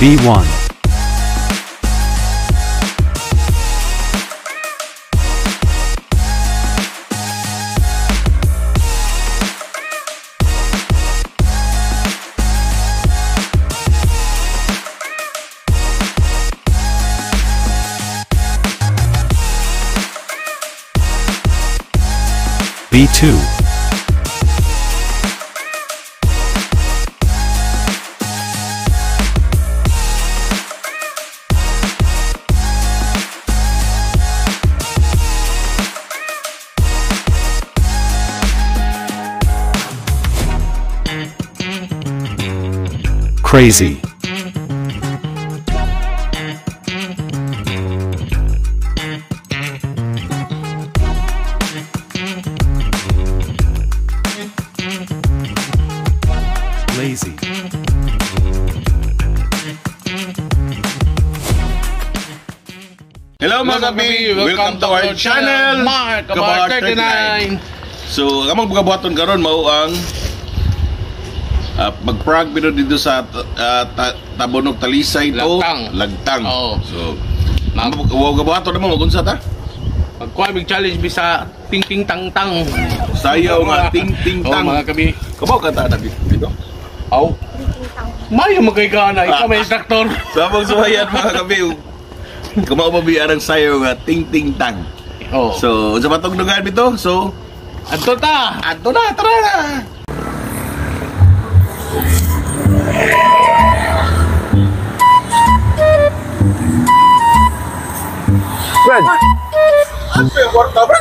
B1. B2. Crazy. Lazy. Hello mga kabi, welcome to our channel, Kabar 39. So, kamang bugabuhaton karon mao ang mag-prank pero dito sa Tabonog Talisay to Lagtang. Oh. So, bugabuhaton naman magunsa ta? Magkuha challenge bisa ting ting tang tang. Sayaw nga ting ting tang. Oh, mga kabi. Kabaw ka ta dito? Aw. Mayo magkaigana, ikaw may instructor. Sabang suhayan mga kabi. Kumaw mabiyan ang sayaw nga ting ting tang. Oh. So, unsa matong dugan bito? So, adto ta. adto na, tara na. Brad, Ano yung kwarta, bro?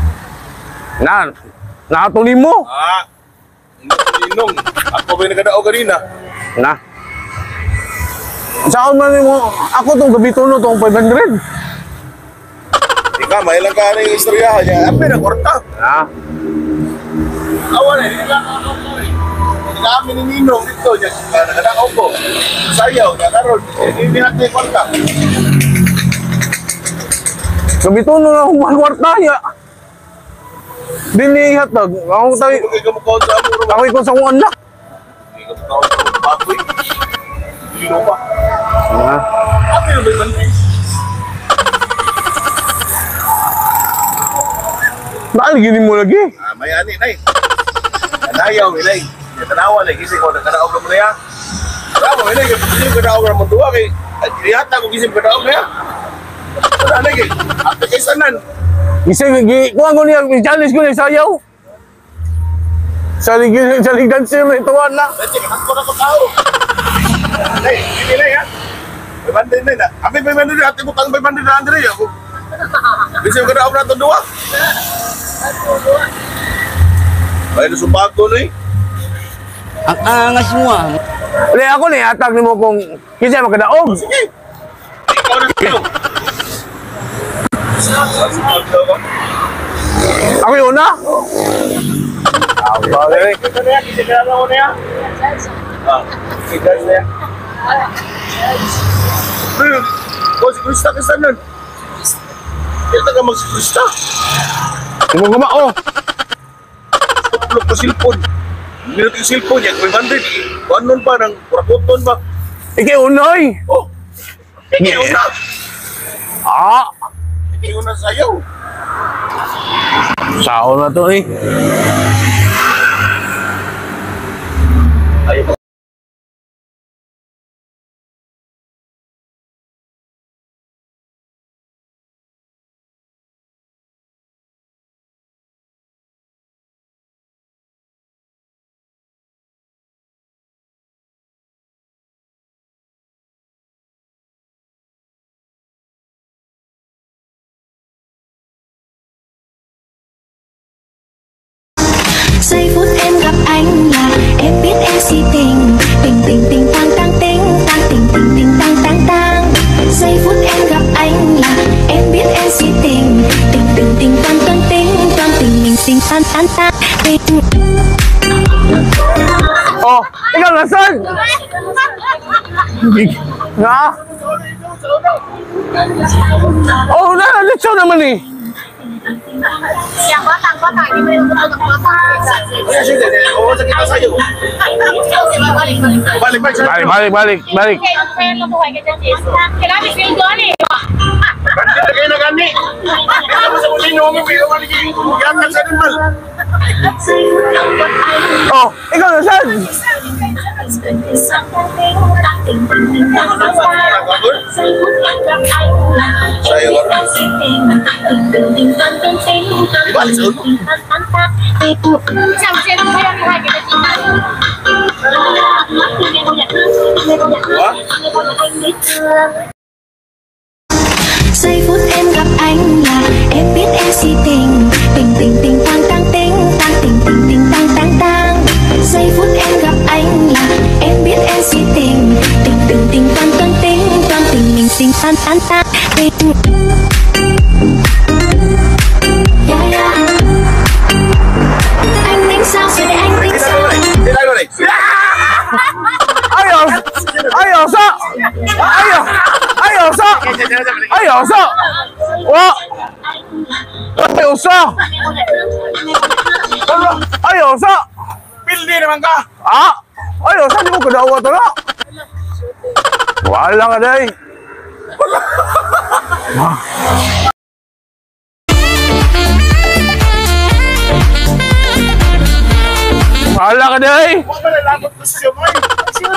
nakatuloy mo. Inong. Ako ba yung nagkadao kanina? Na. Saan man mo, ako tong gabi tuno tong 500. Ika, may lang ka na yung istoryahan niya. Ape na kwarta. Na. Awan eh, hindi lang ako po eh. Hindi kami ni Ninong dito. Nagkadao ko. Sayaw, nakaroon. Hindi natin yung kwarta. Gabi tuno na akong kwarta niya. Dini hatag. Ako tayo, Hindi ka mukhaon sa amuro. ako ikon sa akong anak. Hindi ka mukhaon sa amuro. Baboy. Hindi mo pa. Na. Ape na ba yung mantis? Bakit gini mo lagi? May ani, nay. Anayaw, inay. Tanawa, nay. Gising ko, nagkadao ka mo na yan. Tanawa, inay. Gising ko kadao ka mo tuwa kay. Dihata ko gising kadao na yan. Wala, nay. Ate kay sanan. Isa kuha ko niya, challenge ko niya sayaw. Salig dancer may tuwan na. Nanti, ako na ko tao. Nay, hindi nay ha. May bandin nay na. Abi may bandin na. Ate mo kang may bandin na Andre. Ako. Gising ko kadao na ito duwa. Ay, nasumbahan ko nay. Ang angas mo ah. Wala ako ni hatag nimo kung kinsa makadaog. Sige. Ikaw na sa'yo. Ako yun na. Bagay. Ito na yan. Gising ka na ako na yan. Ikaw na yan. Kung si Krista ka sanan. Kita ka mag-si-Krista. Imo gumao. Tuplok ko silpon. Minut yung silpon niya. May bandit. Kuan nun pa ng kurakuton ba? Ikaw unoy. Oh! Ikaw na! Ah, Ikaw na sayaw. sao na to eh. Ayaw. Giây phút em gặp anh là em biết em si tình. Tình tình tình tang tang ting tang tình tình tình tang tang tang. Giây phút em gặp anh là em biết em si tình. Tình tình tình tang tang ting tang tình mình tình tan tan tan tình. Oh, ikaw nasan? Na? Oh, na, litso naman eh. Yang batang-batang ini belum batang. Kaya sige, oo sa kita sa'yo. Balik. Balik. Kaya nabuhay ka dyan, Jess. Kailangan i-feel doon eh. Bakit na kayo nagani? Hindi naman sa muling nungi, pero maliging yan sa animal. Oh, ikaw na saan? Giây phút em gặp anh là em biết em si tình. Tình tình tình tang tang ting tang tình tình tình tang tang tang. Giây phút em gặp anh là em biết em si tình. Tình tình tình tang tang ting tang tình mình tình tan tan tan tình. Yeah yeah. Anh tính sao rồi để anh tính sao? Ayos! Wah! Ayos! Pildi naman ka! Ah! Ayos! Di mo kadawa ito na! Wala ka day! Wala ka day! Huwag ba nalabot ko siya mo eh?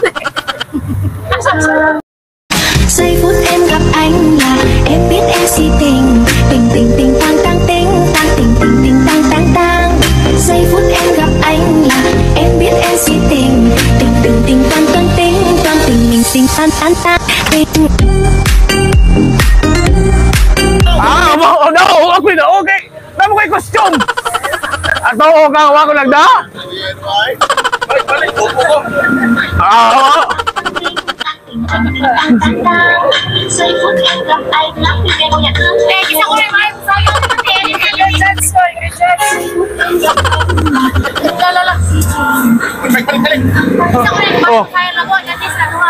Giây phút em gặp anh là em biết em si tình. Tình tình tình tang tang ting tang tình tình tình tang tang tang. Giây phút em gặp anh là em biết em si tình. Tình tình tình tang tang ting tang tình mình tình tan tan tan tình. Ah! Ako na okay! Damo kay costume! Ato ko kang wako nagda? Balik, buko ko. Ah! Giây phút em gặp anh là em nhận thức. Eh, kita ko rin mga sa'yo. Your chance, boy. Your chance. Lala. Balik. Kita ko rin mga kaya lago. Dati sa luwa.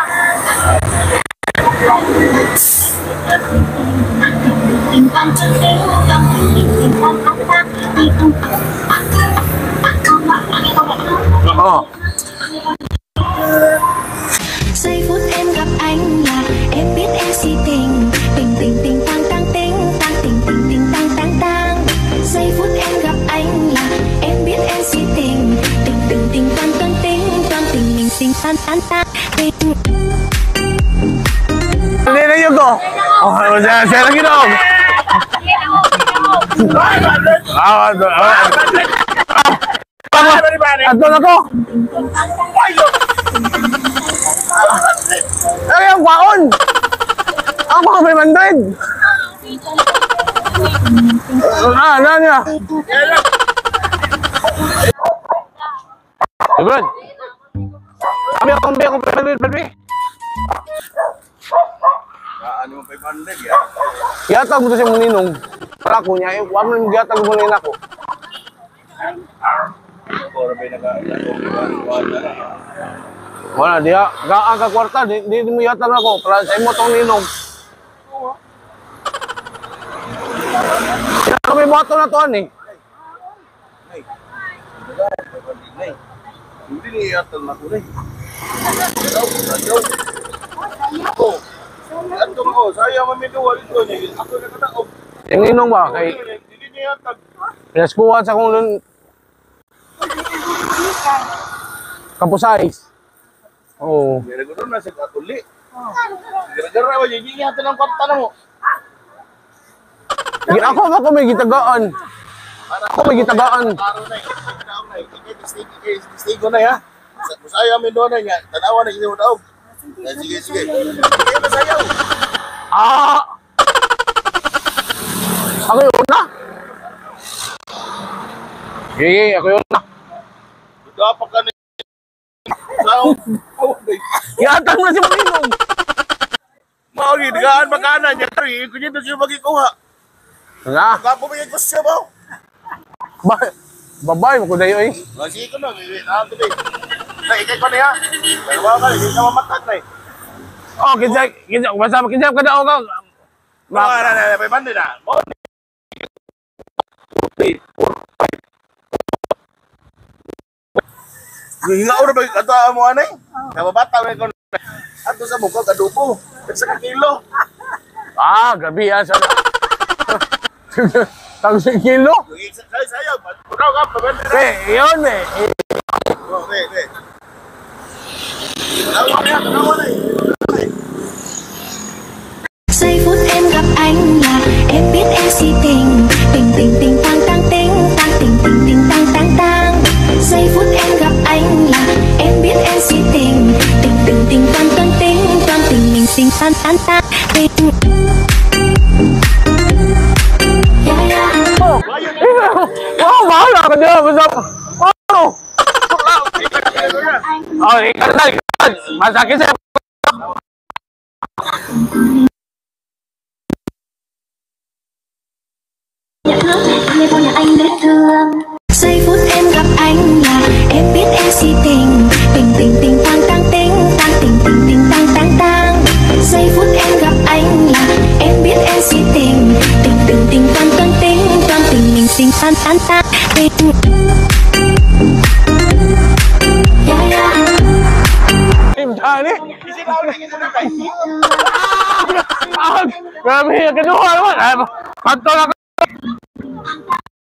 Oh! Giây phút em gặp anh là em biết em si tình. Tình tình tình tang tang ting tang tình tình tình tang tang tang. Giây phút em gặp anh là em biết em si tình. Tình tình tình tang tang ting tang tình mình tình tan tan tan tình. Hindi na yun ko! Oh, siya lang yun ako! Ato na ko! Ay, ang kwaon! Ang mga may mandrid! Ano niya? Ibon! Kami ako, pwede. Ano mo 500 ya? Yatag mo to siya muninong. Para ko niya, huwag mo nang yatag mo nila ko. Or may naka-wala. Wala, diya. Ang kakwarta, di mo yatag ako. Para sa imo tong ninong. Kaya kami moto na to, eh. Hindi niya yatal na ko na eh. Ato mo, saya mamiduwa dito niya. Ako nakataob. Yung ninong ba? Kay Hindi niya yatag. pinaskuhan sa kong kapusais. Oo. Gara-gara na sa katuli. Gara-gara ba, hindi niya yatal ang kwarta na mo. Ako may gitagaan. Ako may gitagaan. Araw na eh. Stay ko na ya. Saya mamiduwa na niya. Tanawa na siya mo taob. Sige. Sige na sayaw. Ah! Ako yun na. Sige, ako yun na. Dapat ka na. Sao? Yatag mo na si Maninong. Maugi, digaan makanan niya. Kunya ito siya magikuha. Nga, Kapumigay ko siya ba? babay mo ko na yun eh. Sige ko na. Ikay ko na ya. Dalawa ka, hindi ka mamatag na eh. Oh, kinsa, masama kinsa ka daw ka. Na, may bandi na. Hingaw na ba yung kata mo anay? Nababata mo yung ato sa mukha kadupo. Sa kilo. Ah, gabi yan. Tang kilo? Sayo, pagkaw ka, pabanda na. Yun eh. Okay. Tanawa na eh. Giây phút em gặp anh là em biết em si tình. Tình tình tình tang tang ting, tang tình tình tình tang tang tang. Giây phút em gặp anh là em biết em si tình. Tình tình tình tang tang ting, tang tình mình tình tan tan tan tình. Wow, bảo là cái đưa bây giờ. Wow. Ikaw na. Masakit sa'yo. Nghe cô nhà anh dễ thương. Giây phút em gặp anh là em biết em si tình. Tình tình tình tang tang ting, tang tình tình tình tang tang tang. Giây phút em gặp anh là em biết em si tình. Tình tình tình tang tang ting, tang tình mình tình tan tan tan tình. Im thang đi. Grabe, kedua naman. Kanto lang.